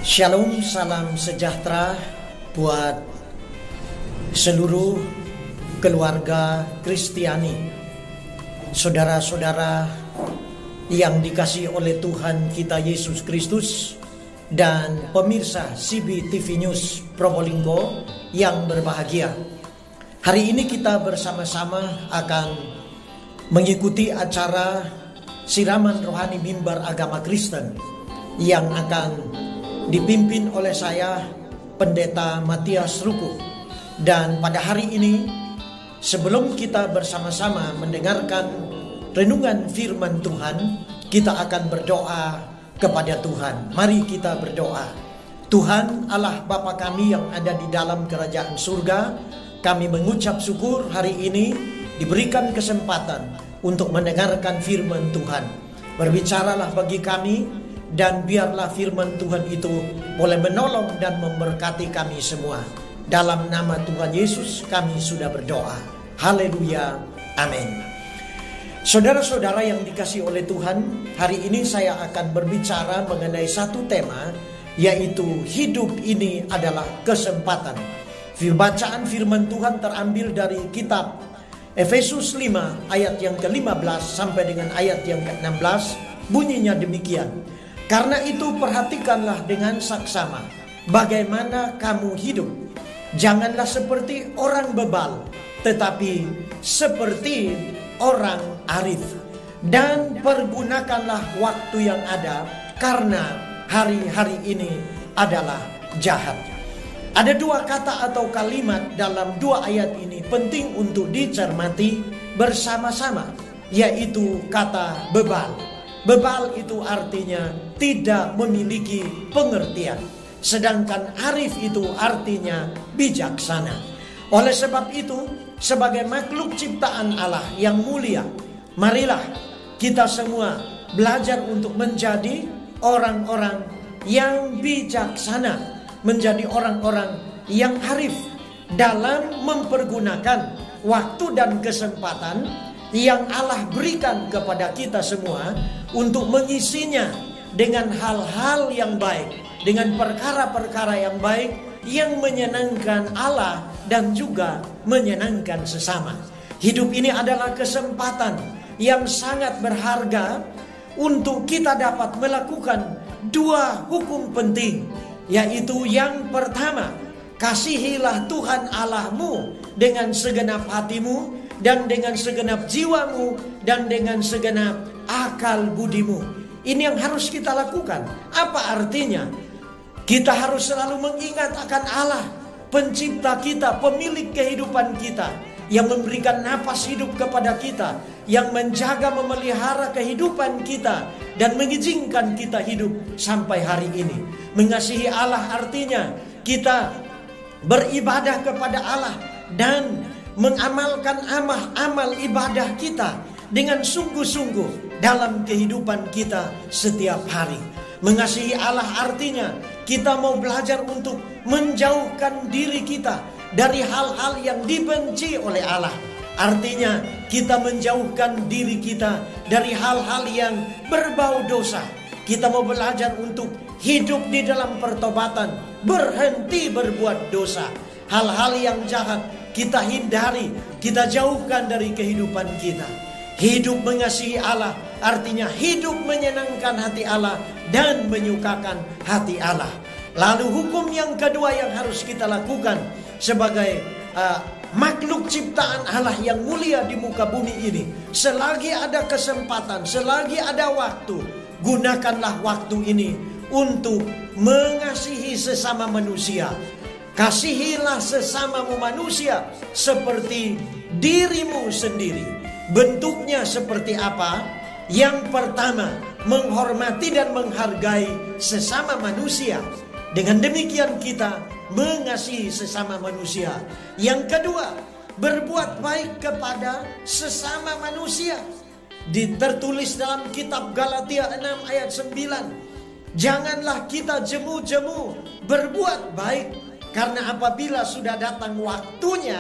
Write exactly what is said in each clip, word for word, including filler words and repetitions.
Shalom, salam sejahtera buat seluruh keluarga Kristiani, saudara-saudara yang dikasihi oleh Tuhan kita Yesus Kristus, dan pemirsa C B T V News Probolinggo yang berbahagia. Hari ini kita bersama-sama akan mengikuti acara siraman rohani mimbar agama Kristen yang akan dipimpin oleh saya, Pendeta Matias Ruku. Dan pada hari ini, sebelum kita bersama-sama mendengarkan renungan firman Tuhan, kita akan berdoa kepada Tuhan. Mari kita berdoa. Tuhan Allah Bapa kami yang ada di dalam kerajaan surga, kami mengucap syukur hari ini diberikan kesempatan untuk mendengarkan firman Tuhan. Berbicaralah bagi kami, dan biarlah firman Tuhan itu boleh menolong dan memberkati kami semua. Dalam nama Tuhan Yesus kami sudah berdoa. Haleluya, amin. Saudara-saudara yang dikasihi oleh Tuhan, hari ini saya akan berbicara mengenai satu tema, yaitu hidup ini adalah kesempatan. Bacaan firman Tuhan terambil dari kitab Efesus lima ayat yang ke lima belas sampai dengan ayat yang ke enam belas. Bunyinya demikian: karena itu perhatikanlah dengan saksama bagaimana kamu hidup. Janganlah seperti orang bebal, tetapi seperti orang arif. Dan pergunakanlah waktu yang ada, karena hari-hari ini adalah jahat. Ada dua kata atau kalimat dalam dua ayat ini penting untuk dicermati bersama-sama, yaitu kata bebal. Bebal itu artinya tidak memiliki pengertian, sedangkan arif itu artinya bijaksana. Oleh sebab itu, sebagai makhluk ciptaan Allah yang mulia, marilah kita semua belajar untuk menjadi orang-orang yang bijaksana, menjadi orang-orang yang arif dalam mempergunakan waktu dan kesempatan yang Allah berikan kepada kita semua untuk mengisinya dengan hal-hal yang baik, dengan perkara-perkara yang baik yang menyenangkan Allah dan juga menyenangkan sesama. Hidup ini adalah kesempatan yang sangat berharga untuk kita dapat melakukan dua hukum penting, yaitu yang pertama, kasihilah Tuhan Allahmu dengan segenap hatimu, dan dengan segenap jiwamu, dan dengan segenap akal budimu. Ini yang harus kita lakukan. Apa artinya? Kita harus selalu mengingat akan Allah, pencipta kita, pemilik kehidupan kita, yang memberikan napas hidup kepada kita, yang menjaga memelihara kehidupan kita, dan mengizinkan kita hidup sampai hari ini. Mengasihi Allah artinya kita beribadah kepada Allah dan mengamalkan amal-amal ibadah kita dengan sungguh-sungguh dalam kehidupan kita setiap hari. Mengasihi Allah artinya kita mau belajar untuk menjauhkan diri kita dari hal-hal yang dibenci oleh Allah. Artinya kita menjauhkan diri kita dari hal-hal yang berbau dosa. Kita mau belajar untuk hidup di dalam pertobatan, berhenti berbuat dosa. Hal-hal yang jahat kita hindari, kita jauhkan dari kehidupan kita. Hidup mengasihi Allah artinya hidup menyenangkan hati Allah dan menyukakan hati Allah. Lalu hukum yang kedua yang harus kita lakukan sebagai uh, makhluk ciptaan Allah yang mulia di muka bumi ini, selagi ada kesempatan, selagi ada waktu, gunakanlah waktu ini untuk mengasihi sesama manusia. Kasihilah sesamamu manusia seperti dirimu sendiri. Bentuknya seperti apa? Yang pertama, menghormati dan menghargai sesama manusia. Dengan demikian kita mengasihi sesama manusia. Yang kedua, berbuat baik kepada sesama manusia. Ditertulis dalam kitab Galatia enam ayat sembilan. Janganlah kita jemu-jemu berbuat baik, karena apabila sudah datang waktunya,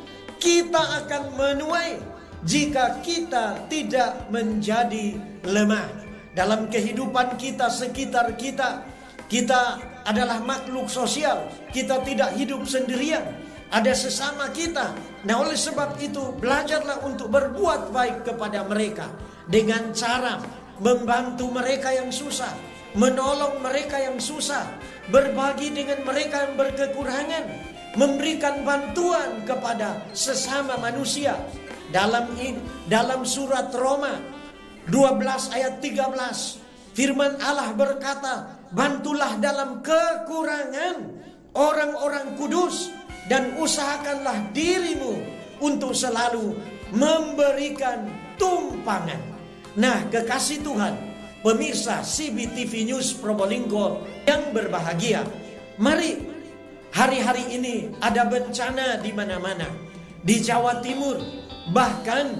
kita akan menuai jika kita tidak menjadi lemah. Dalam kehidupan kita, sekitar kita, Kita adalah makhluk sosial. Kita tidak hidup sendirian. Ada sesama kita. Nah, oleh sebab itu belajarlah untuk berbuat baik kepada mereka dengan cara membantu mereka yang susah, menolong mereka yang susah, berbagi dengan mereka yang berkekurangan, memberikan bantuan kepada sesama manusia. Dalam dalam surat Roma dua belas ayat tiga belas, firman Allah berkata, bantulah dalam kekurangan orang-orang kudus dan usahakanlah dirimu untuk selalu memberikan tumpangan. Nah, kekasih Tuhan, pemirsa C B T V News Probolinggo yang berbahagia, mari hari-hari ini ada bencana di mana-mana, di Jawa Timur, bahkan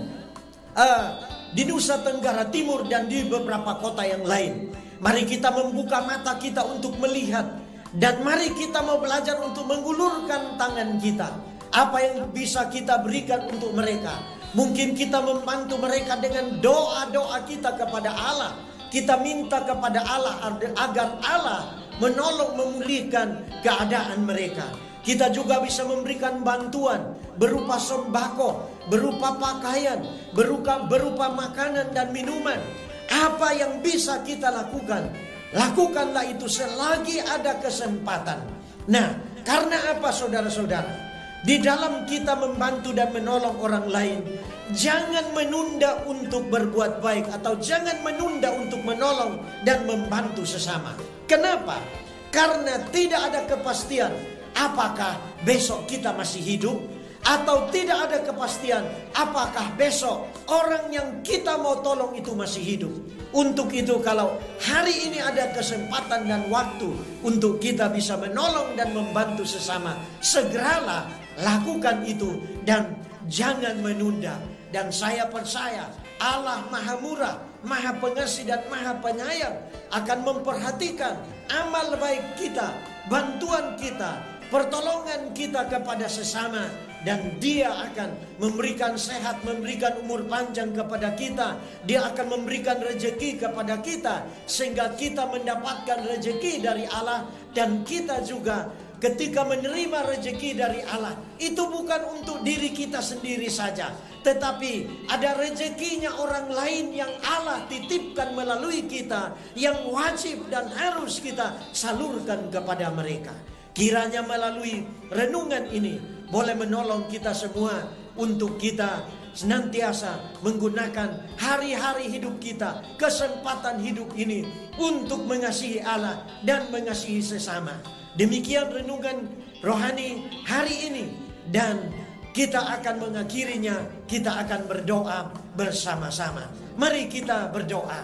uh, di Nusa Tenggara Timur dan di beberapa kota yang lain. Mari kita membuka mata kita untuk melihat, dan mari kita mau belajar untuk mengulurkan tangan kita. Apa yang bisa kita berikan untuk mereka? Mungkin kita membantu mereka dengan doa-doa kita kepada Allah. Kita minta kepada Allah agar Allah menolong memulihkan keadaan mereka. Kita juga bisa memberikan bantuan berupa sembako, berupa pakaian, berupa, berupa makanan dan minuman. Apa yang bisa kita lakukan, lakukanlah itu selagi ada kesempatan. Nah, karena apa saudara-saudara? Di dalam kita membantu dan menolong orang lain, jangan menunda untuk berbuat baik atau jangan menunda untuk menolong dan membantu sesama. Kenapa? Karena tidak ada kepastian apakah besok kita masih hidup, atau tidak ada kepastian apakah besok orang yang kita mau tolong itu masih hidup. Untuk itu kalau hari ini ada kesempatan dan waktu untuk kita bisa menolong dan membantu sesama, segeralah lakukan itu dan jangan menunda. Dan saya percaya Allah Maha Murah, Maha Pengasih dan Maha Penyayang akan memperhatikan amal baik kita, bantuan kita, pertolongan kita kepada sesama. Dan dia akan memberikan sehat, memberikan umur panjang kepada kita. Dia akan memberikan rezeki kepada kita, sehingga kita mendapatkan rezeki dari Allah. Dan kita juga ketika menerima rezeki dari Allah, itu bukan untuk diri kita sendiri saja, tetapi ada rezekinya orang lain yang Allah titipkan melalui kita, yang wajib dan harus kita salurkan kepada mereka. Kiranya melalui renungan ini boleh menolong kita semua untuk kita senantiasa menggunakan hari-hari hidup kita, kesempatan hidup ini untuk mengasihi Allah dan mengasihi sesama. Demikian renungan rohani hari ini, dan kita akan mengakhirinya, kita akan berdoa bersama-sama. Mari kita berdoa.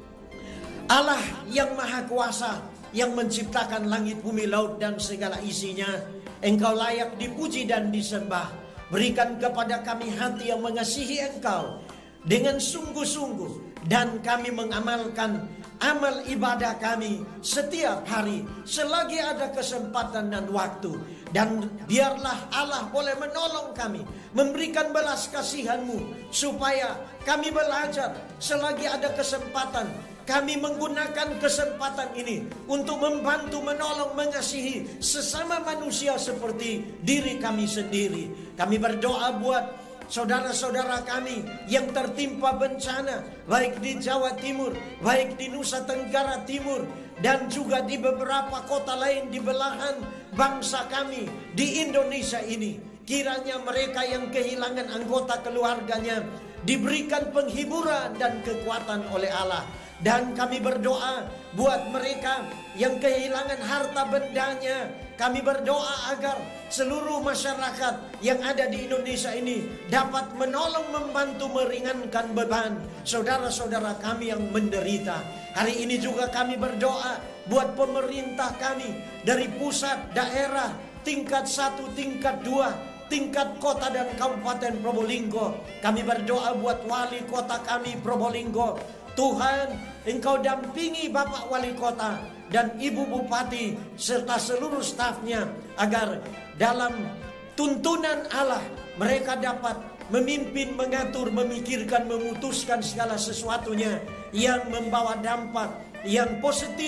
Allah yang Maha Kuasa, yang menciptakan langit, bumi, laut dan segala isinya, Engkau layak dipuji dan disembah. Berikan kepada kami hati yang mengasihi Engkau dengan sungguh-sungguh, dan kami mengamalkan amal ibadah kami setiap hari selagi ada kesempatan dan waktu. Dan biarlah Allah boleh menolong kami, memberikan belas kasihan-Mu, supaya kami belajar selagi ada kesempatan. Kami menggunakan kesempatan ini untuk membantu, menolong, mengasihi sesama manusia seperti diri kami sendiri. Kami berdoa buat saudara-saudara kami yang tertimpa bencana, baik di Jawa Timur, baik di Nusa Tenggara Timur, dan juga di beberapa kota lain di belahan bangsa kami di Indonesia ini. Kiranya mereka yang kehilangan anggota keluarganya diberikan penghiburan dan kekuatan oleh Allah. Dan kami berdoa buat mereka yang kehilangan harta bendanya. Kami berdoa agar seluruh masyarakat yang ada di Indonesia ini dapat menolong, membantu, meringankan beban saudara-saudara kami yang menderita. Hari ini juga kami berdoa buat pemerintah kami dari pusat, daerah, tingkat satu, tingkat dua, tingkat kota dan kabupaten Probolinggo. Kami berdoa buat wali kota kami Probolinggo. Tuhan, Engkau dampingi Bapak Wali Kota dan Ibu Bupati serta seluruh stafnya, agar dalam tuntunan Allah mereka dapat memimpin, mengatur, memikirkan, memutuskan segala sesuatunya yang membawa dampak yang positif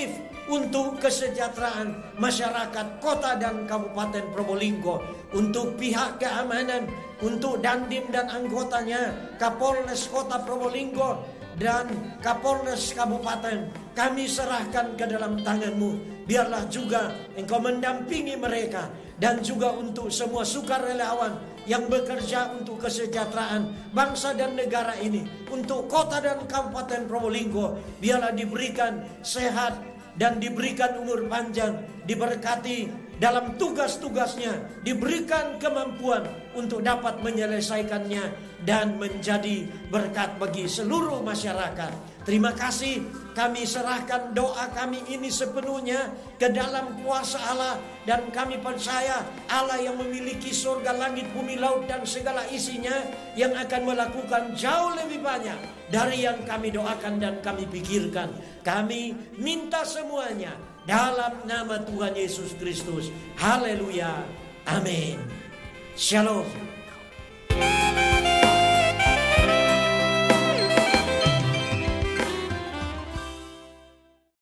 untuk kesejahteraan masyarakat kota dan Kabupaten Probolinggo, untuk pihak keamanan, untuk Dandim dan anggotanya, Kapolres Kota Probolinggo dan Kapolres Kabupaten, kami serahkan ke dalam tangan-Mu. Biarlah juga Engkau mendampingi mereka, dan juga untuk semua sukarelawan yang bekerja untuk kesejahteraan bangsa dan negara ini, untuk kota dan Kabupaten Probolinggo. Biarlah diberikan sehat dan diberikan umur panjang, diberkati dalam tugas-tugasnya, diberikan kemampuan untuk dapat menyelesaikannya dan menjadi berkat bagi seluruh masyarakat. Terima kasih, kami serahkan doa kami ini sepenuhnya ke dalam kuasa Allah, dan kami percaya Allah yang memiliki surga, langit, bumi, laut dan segala isinya, yang akan melakukan jauh lebih banyak dari yang kami doakan dan kami pikirkan. Kami minta semuanya dalam nama Tuhan Yesus Kristus. Haleluya. Amin. Shalom.